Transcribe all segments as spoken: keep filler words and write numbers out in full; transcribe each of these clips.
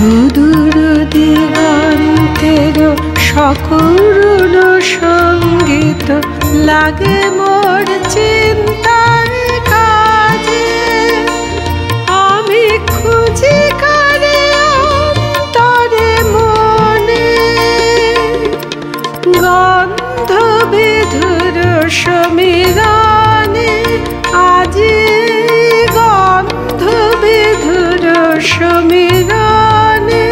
সুদূর দিগন্তের সকরুণ সঙ্গীত লাগে মোর চিন্তার কাজে। আমি খুঁজি কারে অন্তরে মনে গন্ধ বিধুর সমীরণে, আজি গন্ধ বিধুর সমীরণে।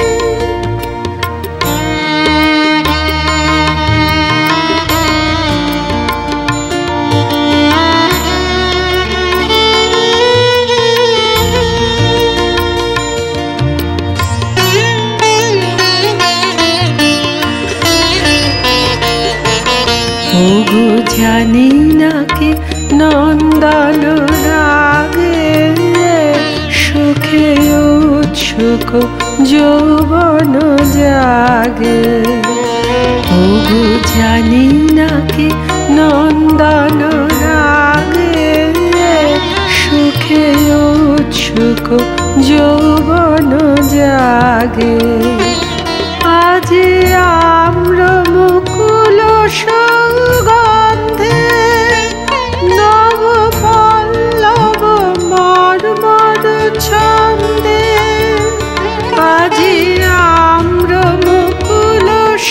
ওগো জানি নাকি নন্দন রাগে সুখে উৎসুক যৌবন জাগে। ওগো জানি নাকি নন্দন রাগে সুখে উৎসুক যৌবন জাগে। আজি আম্র মুকুল সুগন্ধে নব পল্লব মর্মর ছন্দে। আজি আম্র মুকুল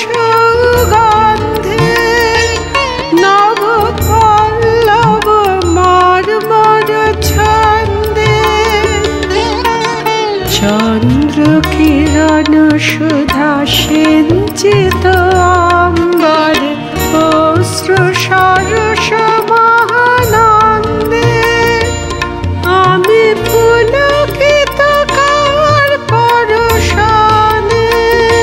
সুগন্ধে নব পল্লব মর্মর ছন্দে। চন্দ্র কিরণ সুধা সিঞ্চিত অম্বরে অশ্রু সরস মহানন্দে। আমি পুলকিত কার পরশনে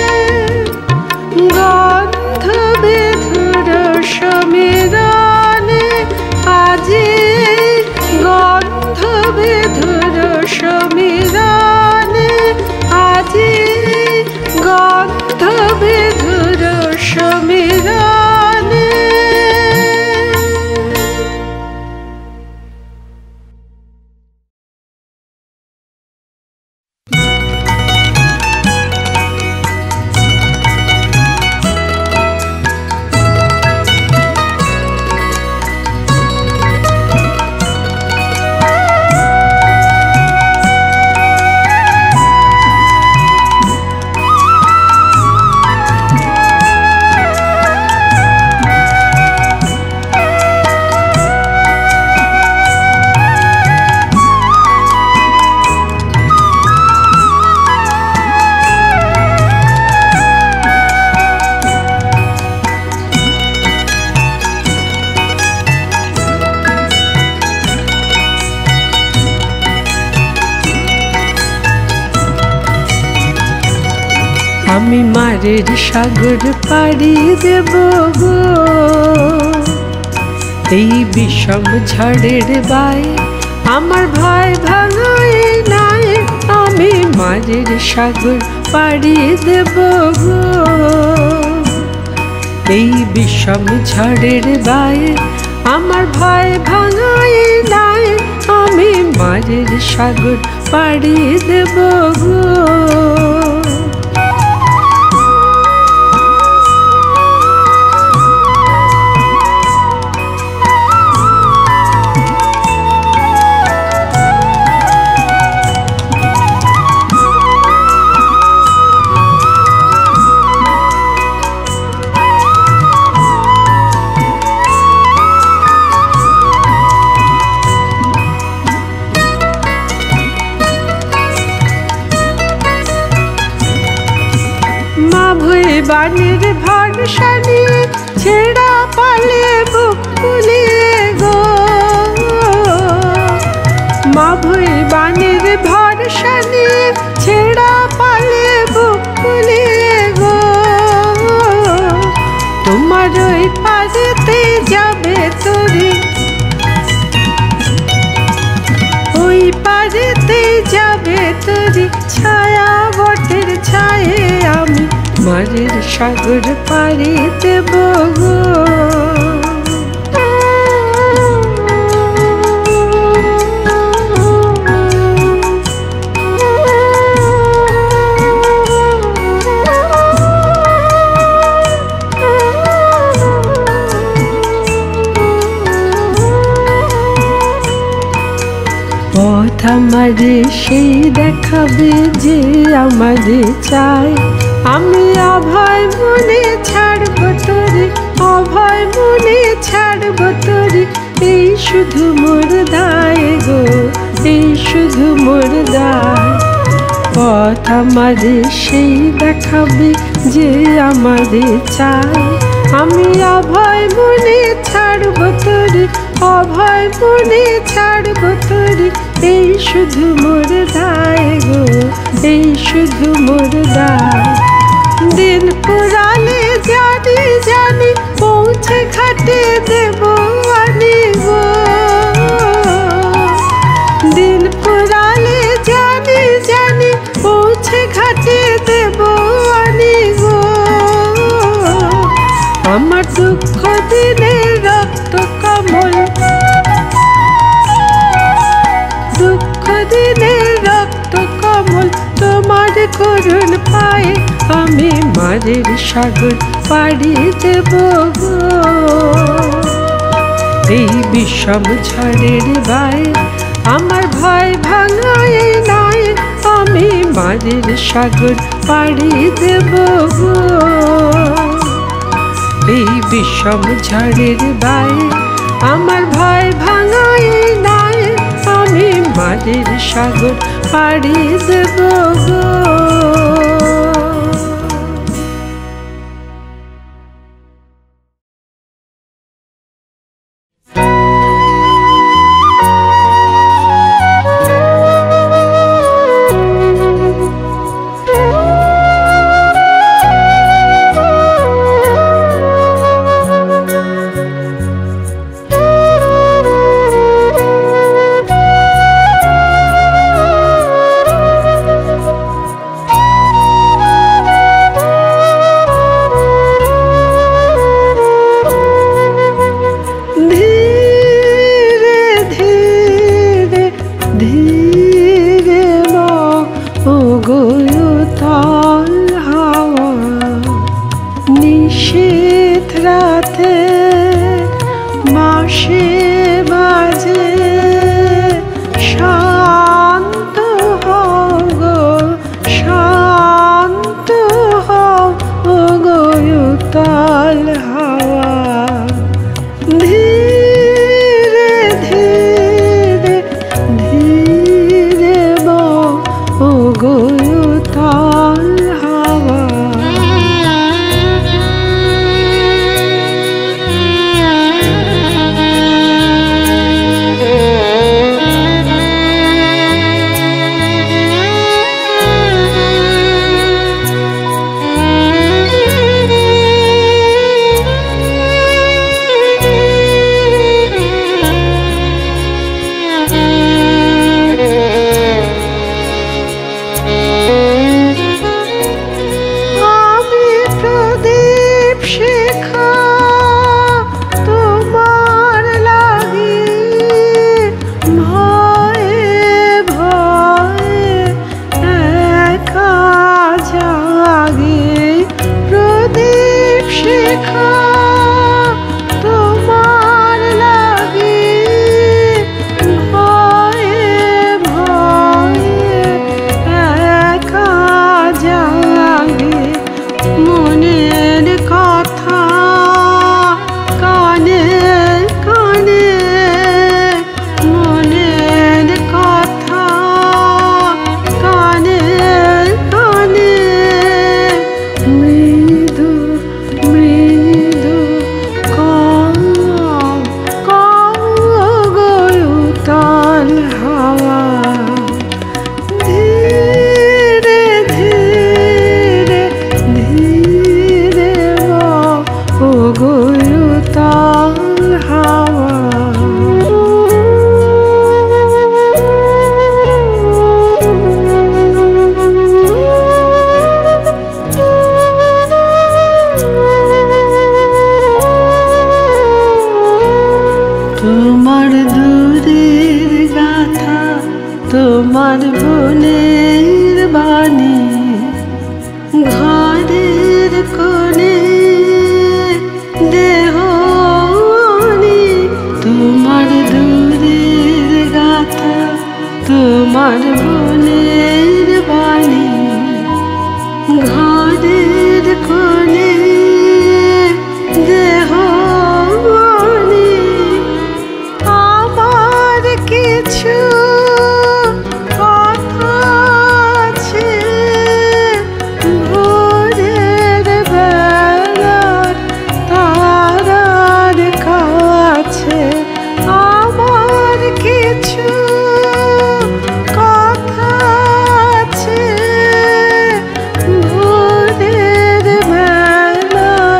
গন্ধ বিধুর সমীরণে, আজি গন্ধ বিধুর সমীরণে, আজি গন্ধ বিধুর সমীরণে। আমি মারের সাগর পাড়ি দেব গো, এই বিষম ঝড়ের বায়ে আমার ভয় ভাঙাই নাই। আমি মারের সাগর পাড়ি দেব গো, এই বিষম ঝড়ের বায়ে আমার ভয় ভাঙাই নাই। আমি মারের সাগর পাড়ি দেব গো। বানের ভরসা নিয়ে ছেঁড়া পালে বুক ফুলিয়ে গো, মা ভুই বানের ভরসা নিয়ে ছেঁড়া পালে বুক ফুলিয়ে গো। তোমার ওই পারেতে যাবে তরি, ওই পারেতে যাবে তরি ছায়া বটের ছায়ে। আমি মারের সাগর পাড়ি দেব গো। আমারে সেই দেখাবে যে আমারে চায়। আমি অভয় মনে ছাড়ব তোরে, অভয় মনে ছাড়ব তোরে, এই শুধু মোর দায় গো, এই শুধু মোর দায়। পথ আমারে সেই দেখাবে যে আমারে চায়। আমি অভয় মনে ছাড়ব তোরে, অভয় মনে ছাড়ব তোরে, এই শুধু মোর দায় গো, এই শুধু মোর দায়। দিন পুরালে জানি জানি পৌঁছে ঘাটে দেব আনি গো। দিন পুরালে জানি জানি পৌঁছে ঘাটে দেব আনি গো। আমার দুঃখ দিনে রক্ত কমল, দুঃখ দিনে রক্ত কমল, তোমার করুণ পায়ে আমি মারের সাগর পাড়ি দেব গো। এই বিষম ঝড়ের বায়ে আমার ভয় ভাঙায় নাই, আমি মারের সাগর পাড়ি দেব গো। এই বিষম ঝড়ের বায়ে আমার ভয় ভাঙায় নাই, আমি মারের সাগর পাড়ি দেব গো। ঘরের কোণে দেহ মনে আমার কিছু কথা আছে ভোরের বেলার তারার কাছে আমার কিছু কথা আছে ভোরের বেলার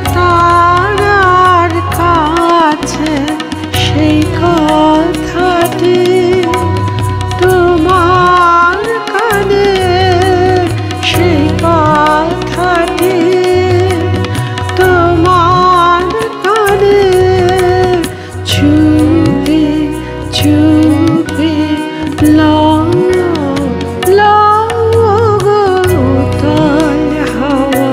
তারার কাছে সেই কথাটি তোমার কানে সেই কথাটি তোমার কানে চুপে চুপে লও লও গো উতল হাওয়া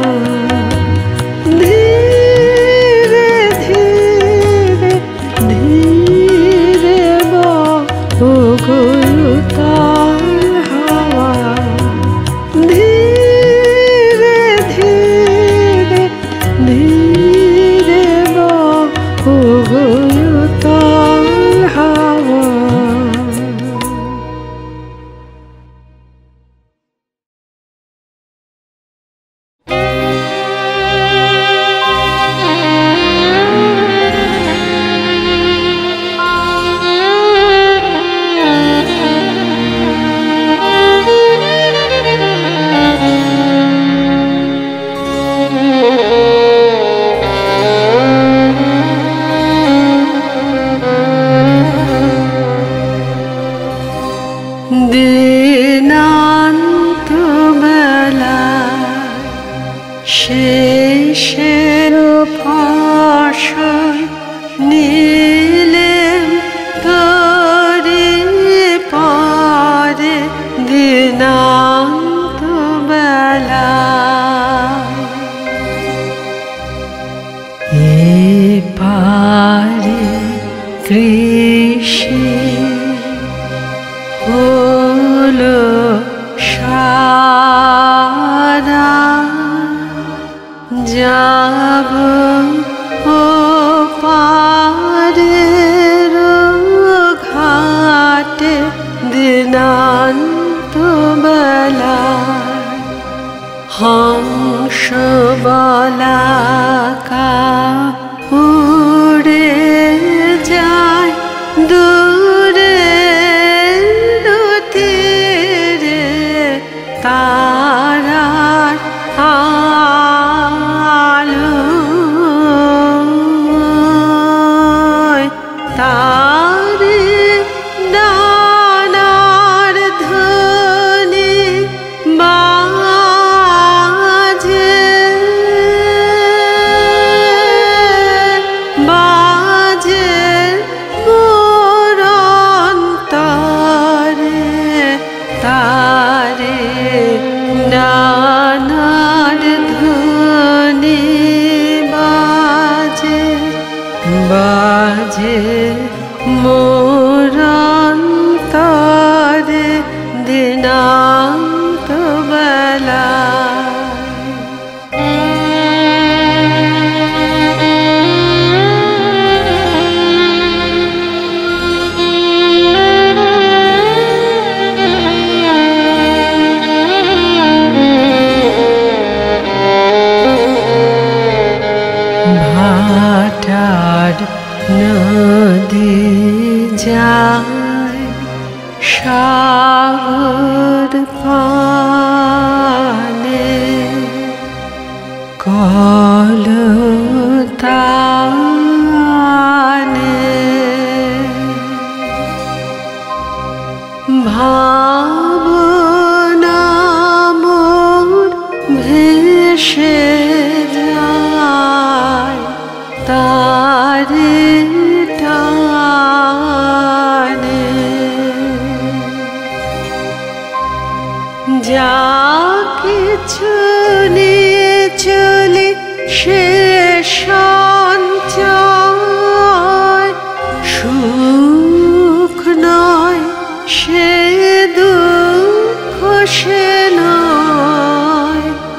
ধীরে ধীরে ধীরে বও গো উতল হাওয়া ধীরে ধীরে ধীরে বও গো উতল হাওয়া। দিনান্ত বেলায় শেষের ফসল নিলেম তরি পরে দিনান্ত বেলায় এপারে কৃষি হলো সারা যাব ও পারের ঘাটে দিনান্ত বেলায় হংস বলাকা উড়ে যায় দূরে তীরে তারার আলোয় তারে ডানার ধ্বনি বাজে বাজে মোর অন্তরে তারে ডানার ধ্বনি বাজে বাজে মোর অন্তরে দিনান্ত বেলায়। ভাটার নদী যায় সাগর পানে কলতানে ভাবনা মোর ভেসে যায় তারে টানে যা কিছু নিয়ে চলি সে সঞ্চয় সুখ নয় সে দুঃখ সে নয়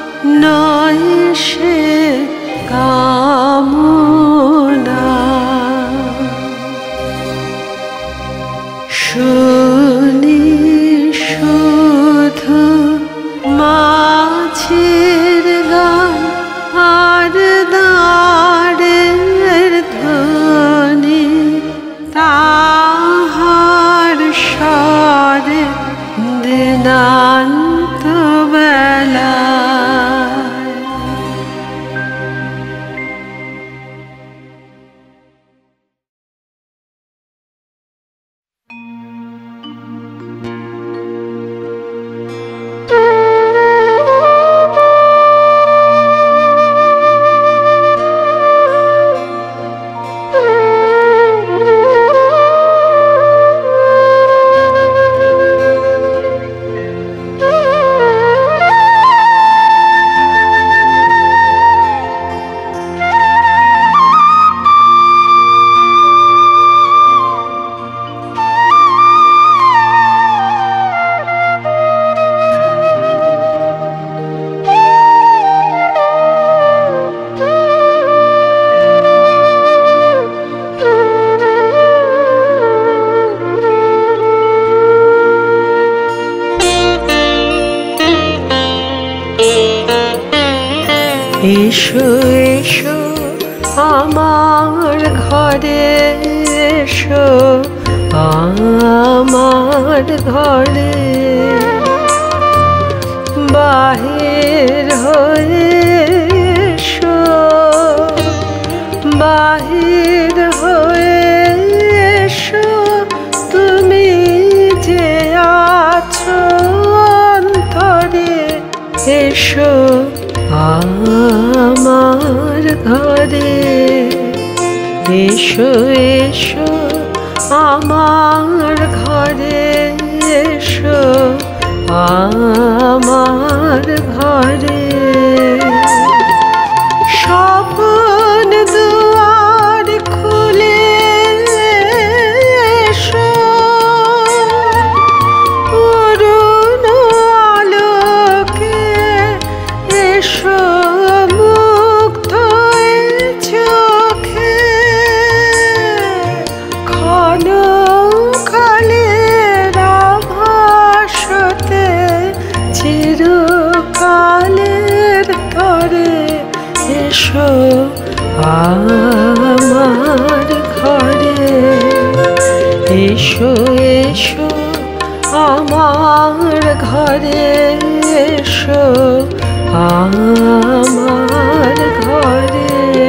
এসো এসো আমার ঘরে এসো আমার ঘরে বাহির হয়ে এসো বাহির হয়ে এসো তুমি যে আছো অন্তরে এসো আমার ঘরে এসো এসো আমার ঘরে এসো আমার ঘরে স্বপ্ন দুয়ার খুলে এসো অরুণ আলোকে এসো মুগ্ধ চোখে ক্ষণ কালের আভাসতে চিরকালের তরে এসো আমার ঘরে এসো এসো আমার ঘরে এসো আমার ঘরে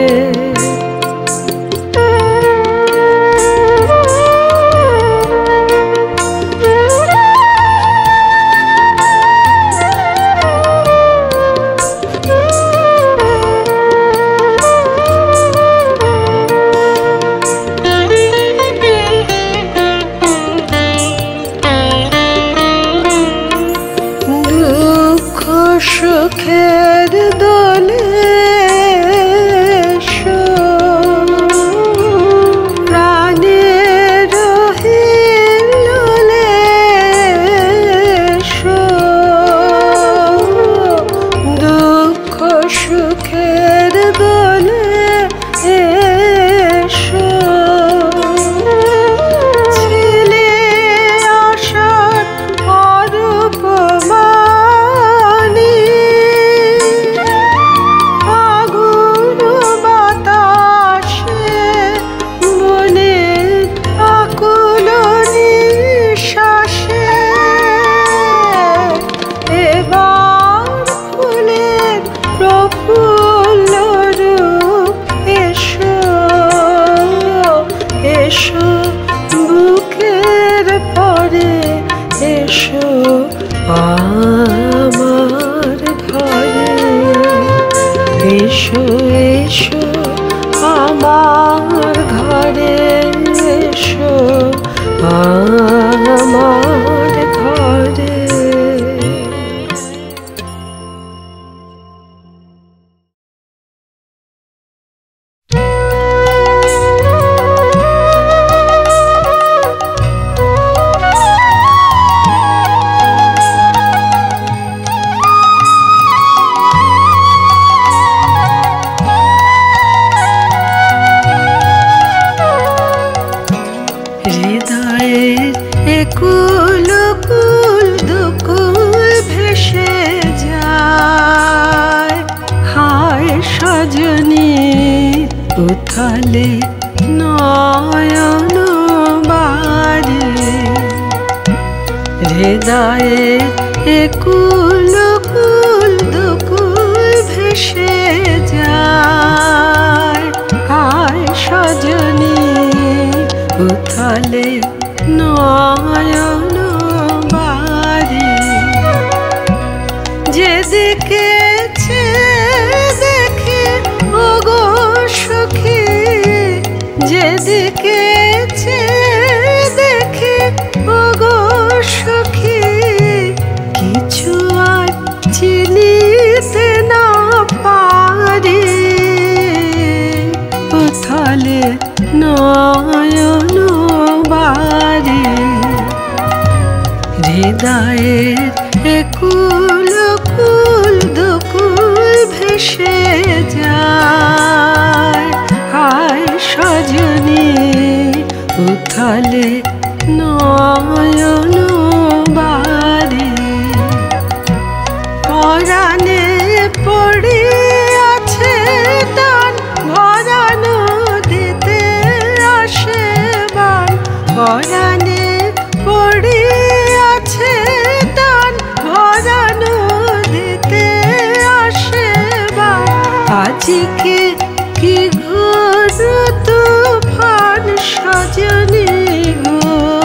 সুখের দোলে এসো প্রাণের হিলোলে এসো দুঃখ সুখের দোলে এসো ছিলে আশার অরূপ এসো বুকের পরে এসো আমার ঘরে এসো এসো আমার ঘরে এসো আমার ঘরে হৃদয়ের একুল কুল দুকুল ভেসে যায় হায় সজনী উথালে নয়ন বাড়ি হৃদয়ের একুল কুল দুকুল ভেসে যায় হায় সজনী উথালে নয়ন বাড়ি যেদিকে দেখে ওগো সখী যেদিকে দেখে ওগো সখী কিছু আর চিনিতে না পারি উথালে নয়ন বাড়ি হৃদয়ের একুল কুল দুকুল ভেসে যায় হায় সজনী উথালে নয়ন বাড়ি পরাণে পড়ে আছে মাটিকে কি ঘোর তুফান সজনী গো,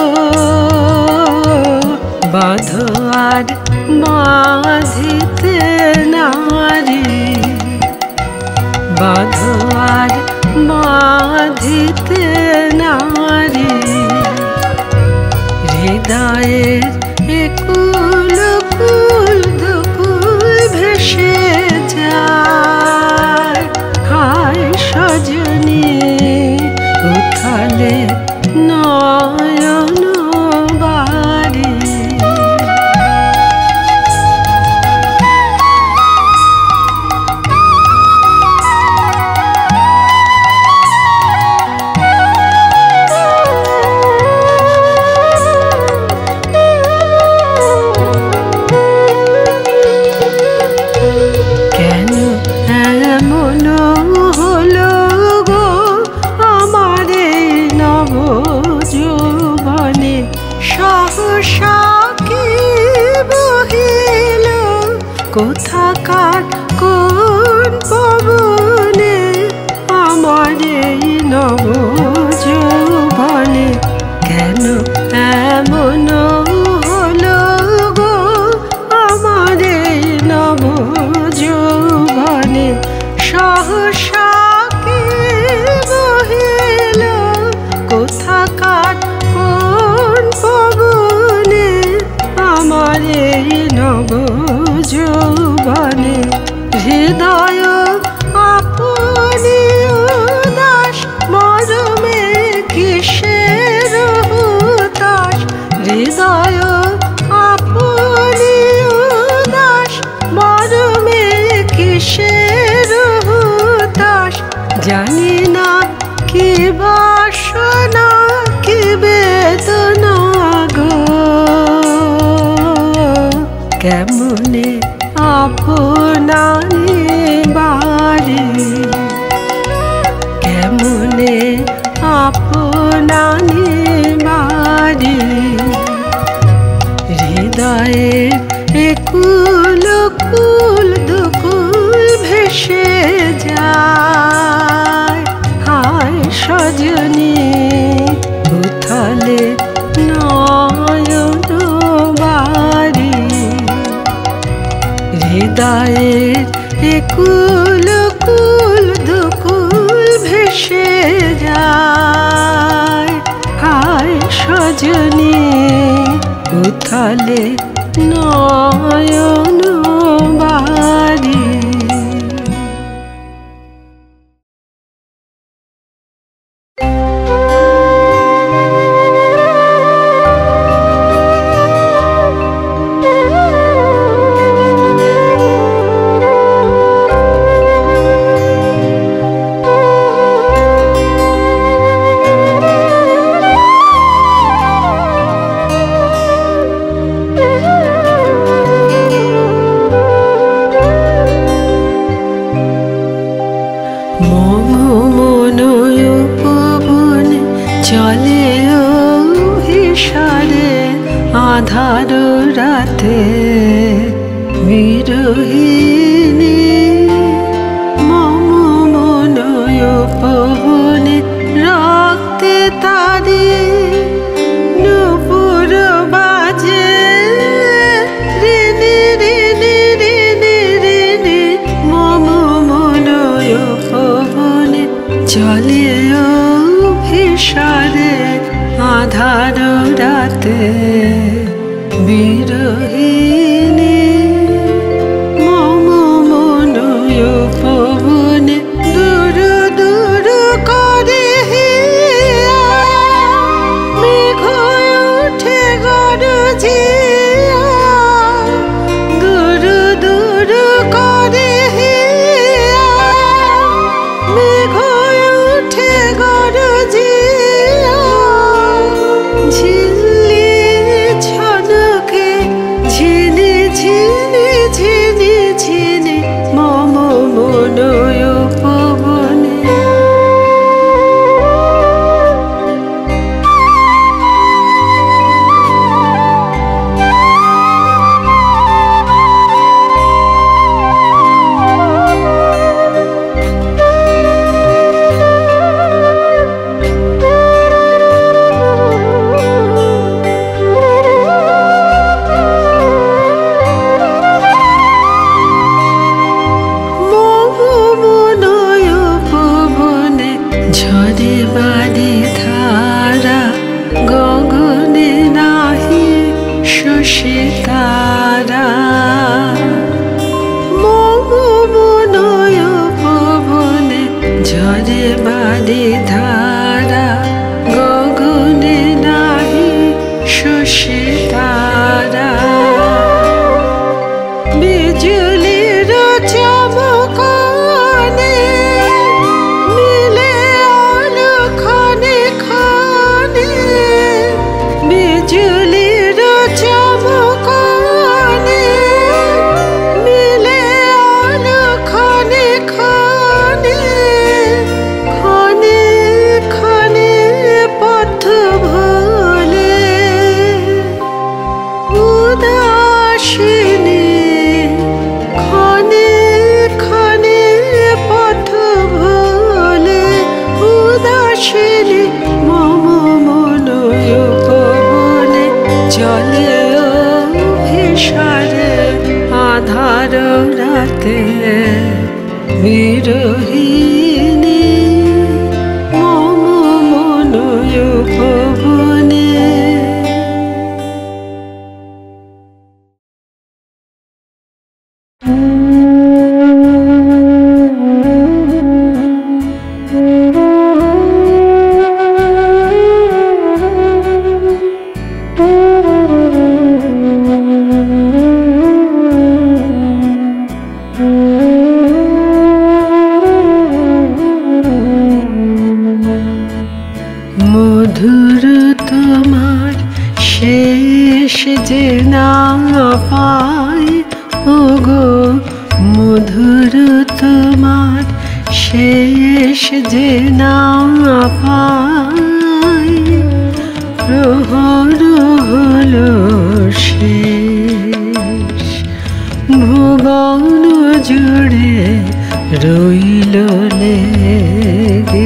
বাঁধো আর বাঁধিতে নারী, বাঁধো আর বাঁধিতে নারী, হৃদয়ের একুল কুল দুকুল ভেসে যায়। হায় সজনী উথালে নয়ন বাড়ি, কোথাকার কোন পবনে আমার এই নব যৌবনে, কেন এমন হলো গো আমার এই নব যৌবনে, সহসা কি বহিল কোথাকার কোন পবনে আমার এই নব যৌবনে, হৃদয় আপনি উদাস মরমে কিসের হুতাশ, হৃদয় আপনি উদাস মরমে কিসের হুতাশ, জানি না কি বাসনা কি বেদনা গো, কেমনে আপনারে বাড়ি, কেমনে আপনারে বাড়ি, হৃদয়ের একুল কুল দুকুল ভেসে যায়। হায় সজনী উথালে নয়ন বাড়ি, হৃদয়ের একুল কুল দুকুল ভেসে যায়। হায় সজনী উথালে নয়ন বাড়ি। আধার রাতে বিরহিণী মম মনয় পবনে রক্তে তারি নূপুর বাজে ঋণী ঋণী ঋণী ঋণী মম মনয় পবনে চলে অভিসারে আধার রাতে বিরহিণী মম ঝরে বাড়ি ধারা গগনে নাহি শশী তারা মনয় পবনে ঝরে বাড়ি ধারা গগনে নাহি শশী তারা বিজুলির চমকানে মিলে আলো খানে খানে বিজুলির চমকানে মিলে আলো খানে খানে খানে খানে পথ ভোলে উদাসিনী খানে খানে পথ ভোলে উদাসিনী মম মনয় পবনে চলে অভিসারে আধার রাতে বিরহিনী মম মনয় পবনে। মধুর তোমার শেষ যে না পাই ওগো মধুর তোমার শেষ যে না পাই প্রহর হলো শেষ ভুবন জুড়ে রইল লেগে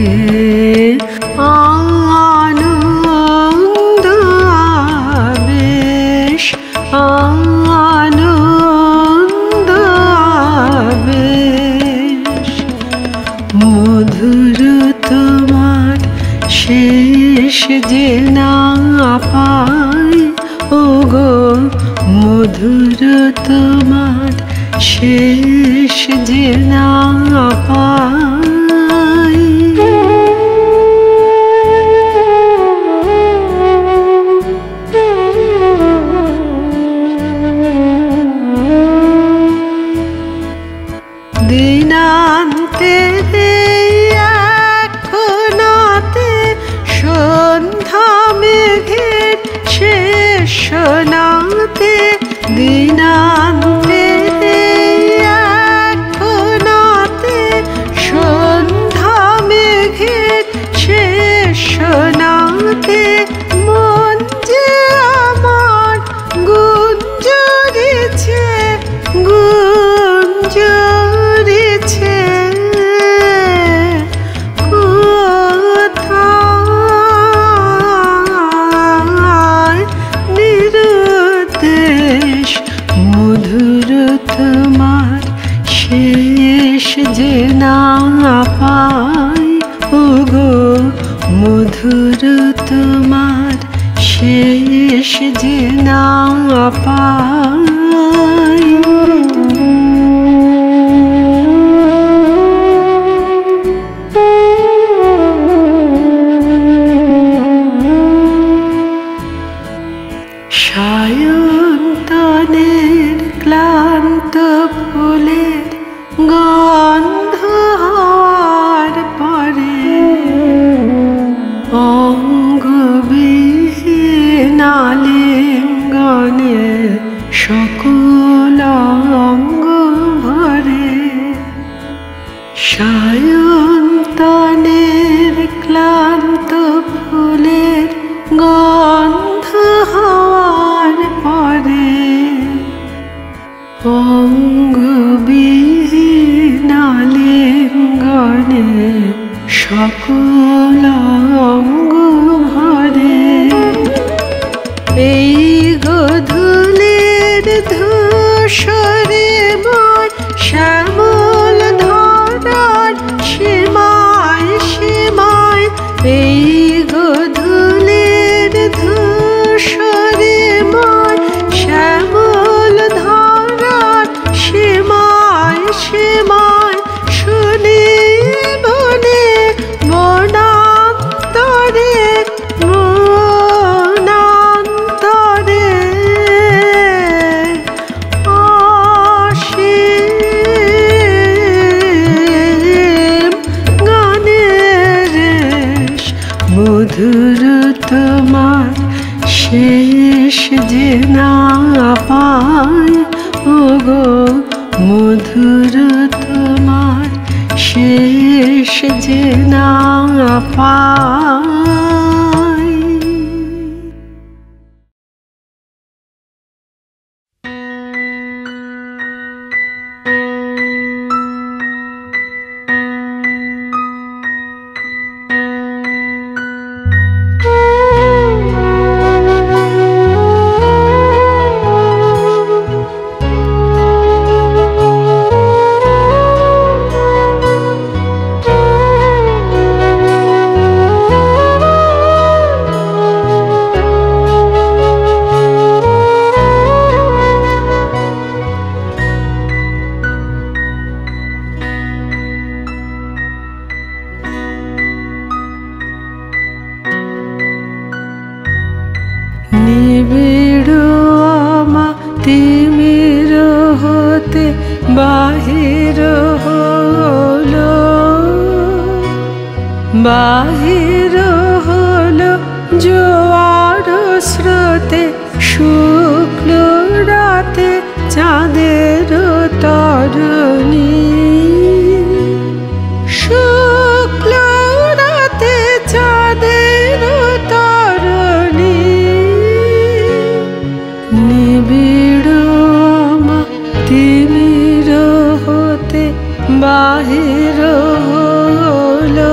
আনন্দ আবেশ আনন্দ আবেশ মধুর তোমার শেষ যে না পাই ওগো মধুর তোমার শেষ যে না পাই দিনান্তে এখনাতে সন্ধ্যা মেঘের শেষ শোনাতে দিনান্তে এখনাতে সন্ধ্যা মেঘের শেষ শোনাতে মন যে আমার গুঞ্জরিছে গুঞ্জরিছে কোথায় নিরুদ্দেশ মধুর তোমার শেষ যে না পাই ওগো মধুর তোমার শেষ যে না পাই সায়ন্তনের ক্লান্ত ফুলের গন্ধ হওয়ার পরে অঙ্গবিহীন আলিঙ্গনে সকল অঙ্গ ভরে সায়ন্তনের ক্লান্ত ফুলের গন্ধ হওয়ার পরে অঙ্গবিহীন আলিঙ্গনে সকল অঙ্গ ভরে এই গধূলির ধূসরে ময় শ্যামল ধরার সীমায় সীমায় শেষ যে না পায়। নিবিড় তিমির হতে বাহির হলো, বাহির হলো জোয়ার স্রোতে শুক্ল রাতে চাঁদের তরণী। শুক্ল রাতে চাঁদের তরণী। নিবিড় তিমির হতে বাহির হলো।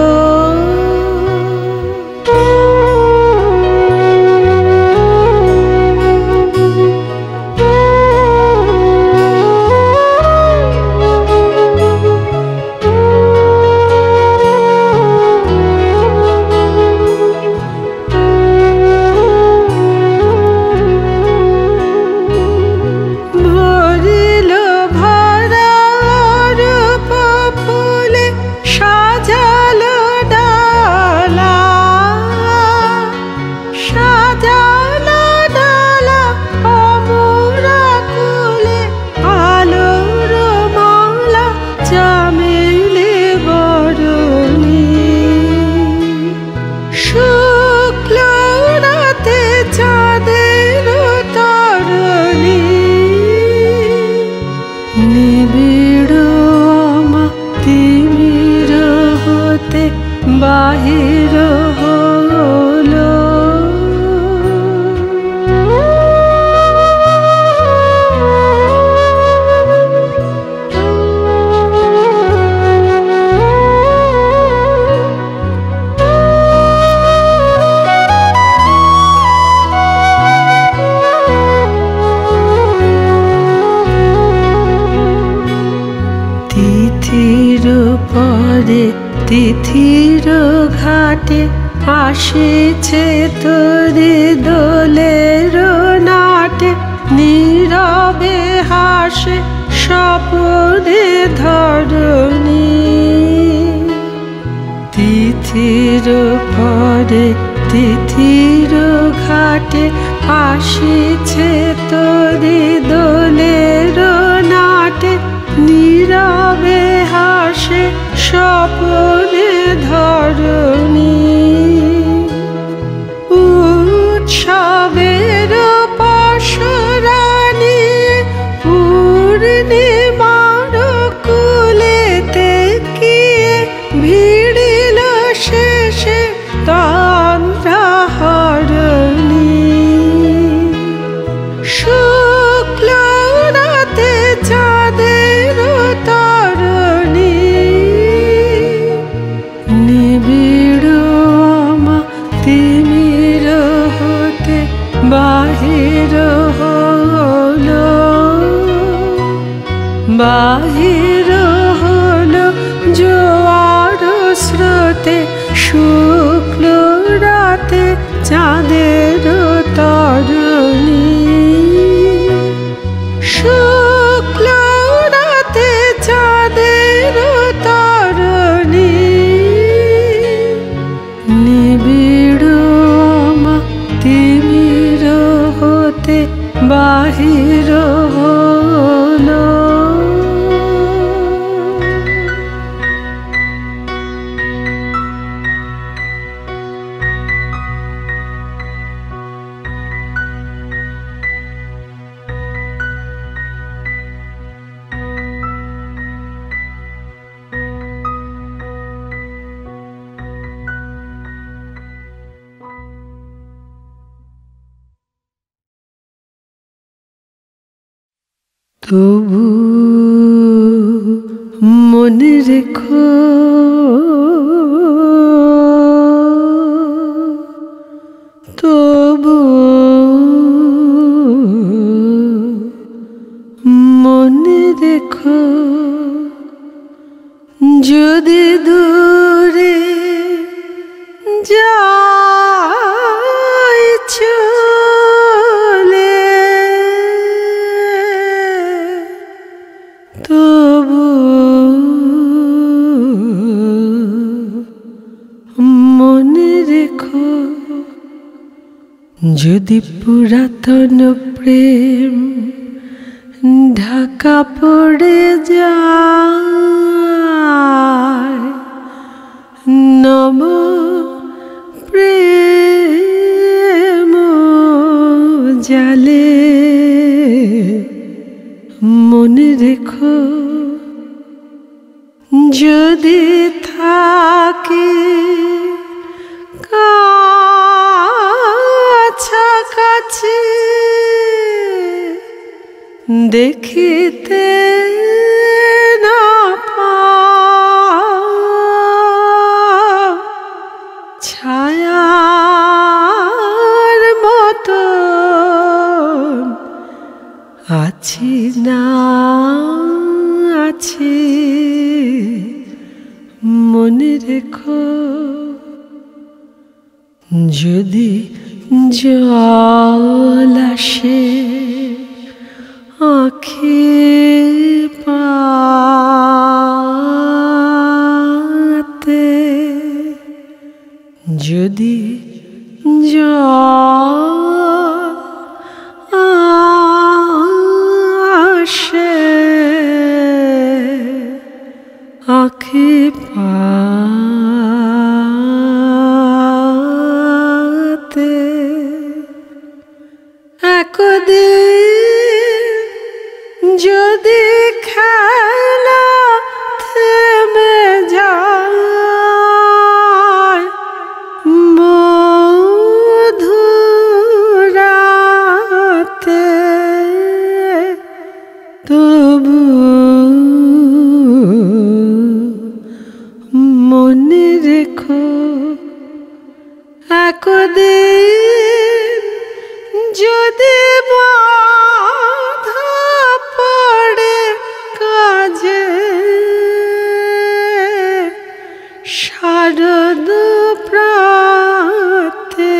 বাহির হলো। তিথির পরে তিথির ঘাটে আসিছে তোরে দোলের নাটে। নীরবে হাসে স্বপনে ধরণী। তিথির পরে তিথির ঘাটে আসিছে তোরে দোলের নাটে। নীরবে হাসে স্বপনে ধরণী। উৎসবের পশুরানী পূর্ণিমার কুলেতে গিয়ে ভিড়িল শেষে তন্দ্রাহরণী। শুক্ল তবু মনে রেখো তবু মনে রেখো যদি দূরে যাই চলে তবু মনে রেখো যদি পুরাতন প্রেম ঢাকা পড়ে যায় নব প্রেম জালে মনে রেখো যদি থাকে কাছাকাছি দেখিতে না পাও ছায়ার মতো আছি না আছি মনে রেখো যদি জল আসে আঁখি পাতে যদি জল আসে আঁখি পাতে একদিন যদি খেলা থেমে যায় মধুরাতে তবু মনে রেখো একদিন যদি বাধা পড়ে কাজে শারদ প্রাতে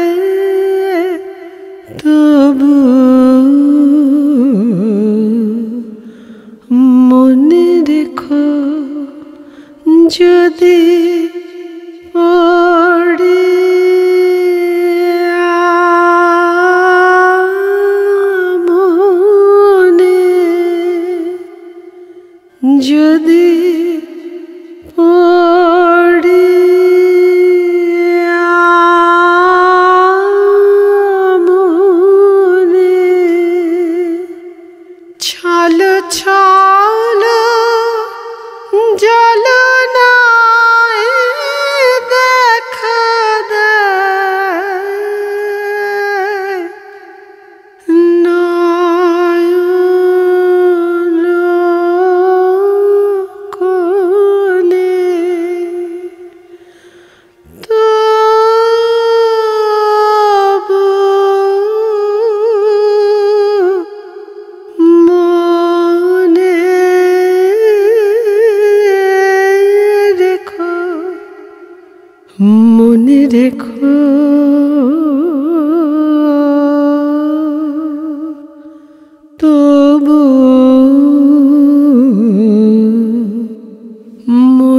তবু মনে রেখো যদি পড়ি মনে যদি পড়ি মনে ছলো ছলো জল নাই দেখা দেয় নয়ন কোণে তবু মনে রেখো মনে রেখো তবু